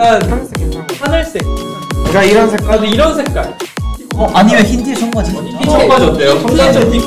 하늘색 괜찮아. 하늘색. 내가 이런 색깔? 나도 이런 색깔. 아니면 흰티 청바지. 흰티 청바지 어때요? 청바지.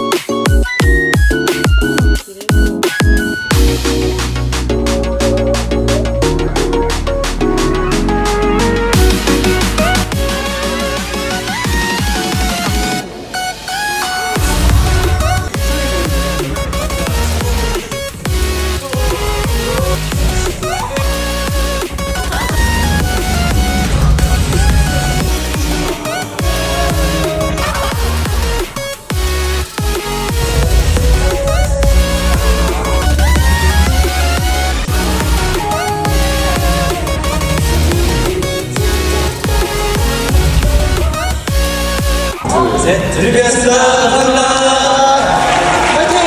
드리겠습니다. 감사합니다. 파이팅!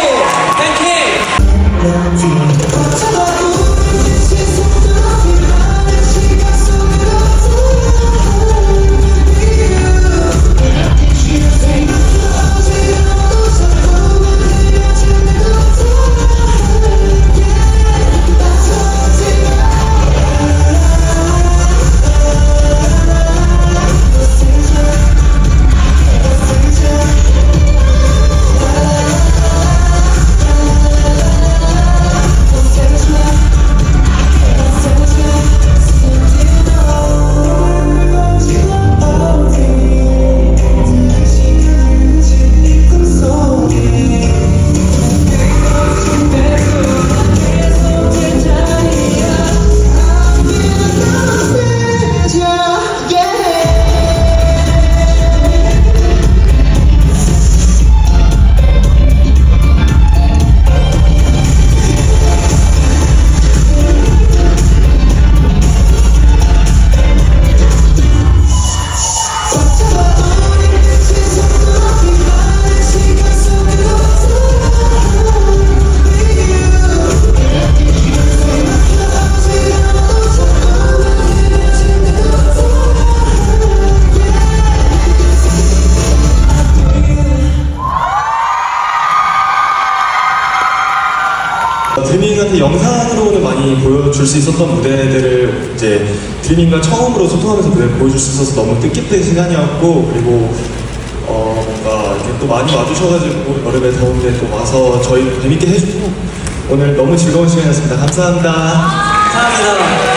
드리밍한테 영상으로는 많이 보여줄 수 있었던 무대들을 이제 드리밍과 처음으로 소통하면서 무대를 보여줄 수 있어서 너무 뜻깊은 시간이었고, 그리고 뭔가 이렇게 또 많이 와주셔가지고 여름에 더운데 또 와서 저희 재밌게 해주고 오늘 너무 즐거운 시간이었습니다. 감사합니다. 감사합니다.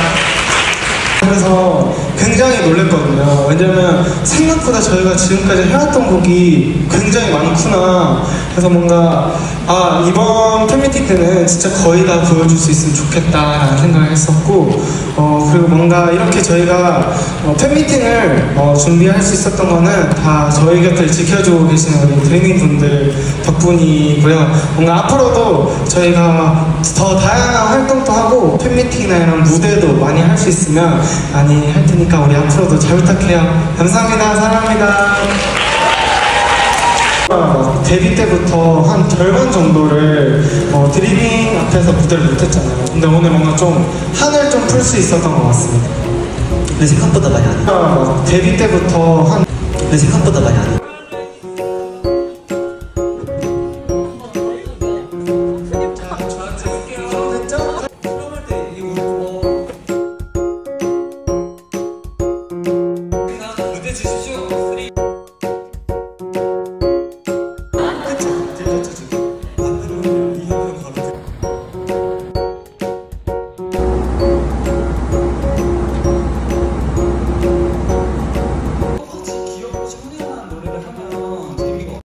그래서 굉장히 놀랬거든요. 왜냐면 생각보다 저희가 지금까지 해왔던 곡이 굉장히 많구나. 그래서 뭔가 이번 팬미팅 때는 진짜 거의 다 보여줄 수 있으면 좋겠다라는 생각을 했었고, 그리고 뭔가 이렇게 저희가 팬미팅을 준비할 수 있었던 거는 다 저희 곁을 지켜주고 계시는 우리 드리밍 분들 덕분이고요. 뭔가 앞으로도 저희가 더 다양한 활동도 하고 팬미팅이나 이런 무대도 많이 할 수 있으면 많이 할 테니까 우리 앞으로도 잘 부탁해요. 감사합니다. 사랑합니다. 데뷔 때부터 한 절반 정도를 드리밍 앞에서 무대를 못했잖아요. 근데 오늘 뭔가 좀 한을 좀 풀 수 있었던 것 같습니다. 근데 생각보다 많이 안 해. 데뷔 때부터 근데 생각보다 많이 안 해.